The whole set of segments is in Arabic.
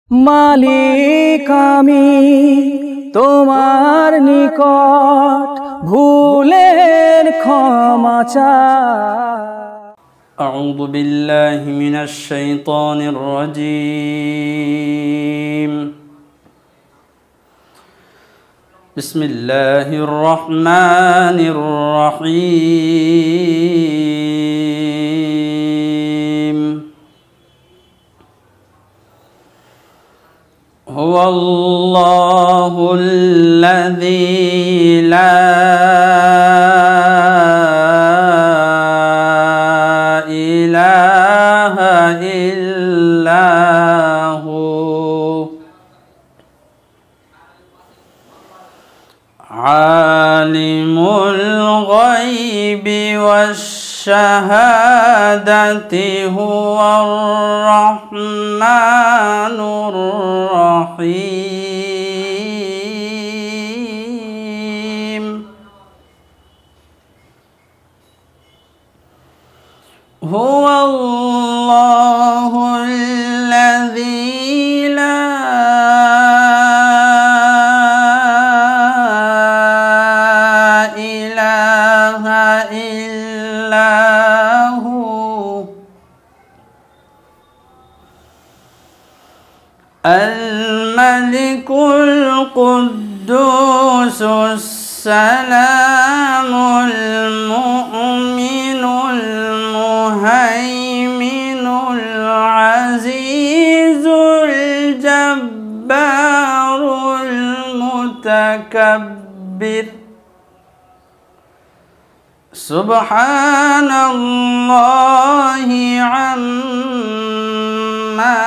মালিক আমি তোমার নিকট ভুলের ক্ষমা চাই। أعوذ بالله من الشيطان الرجيم. بسم الله الرحمن الرحيم. هو الله الذي لا إله إلا هو عالم الغيب والشهادة هو الرحمن الرحيم. هو الله الذي لا إله إلا هو الملك القدوس السلام المؤمن المهيمن العزيز الجبار المتكبر. سبحان الله عما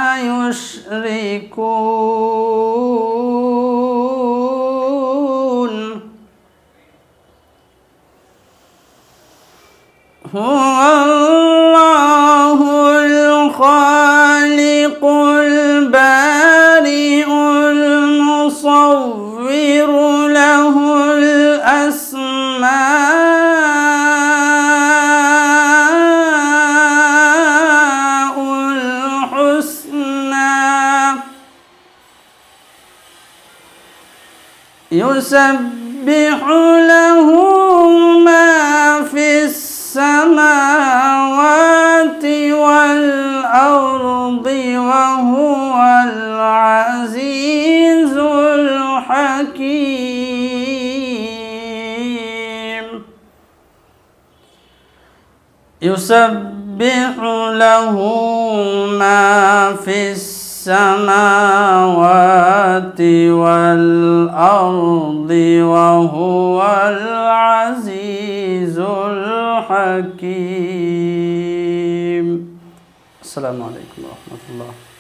يشركون. هو الله الخالق البارئ المصور له الأسماء الحسنى. يسبح له ما في السماوات والأرض وهو العزيز الحكيم. يسبح له ما في السماوات والأرض وهو العزيز الحكيم. السلام عليكم ورحمة الله.